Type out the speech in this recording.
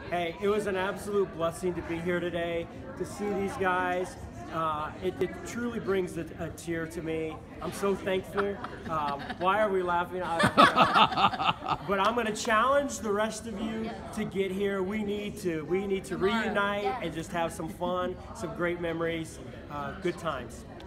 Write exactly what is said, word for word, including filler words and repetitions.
Hey, it was an absolute blessing to be here today, to see these guys. Uh, it, it truly brings a, a tear to me. I'm so thankful. Um, why are we laughing? I, but I'm going to challenge the rest of you to get here. We need to. We need to reunite and just have some fun, some great memories, uh, good times.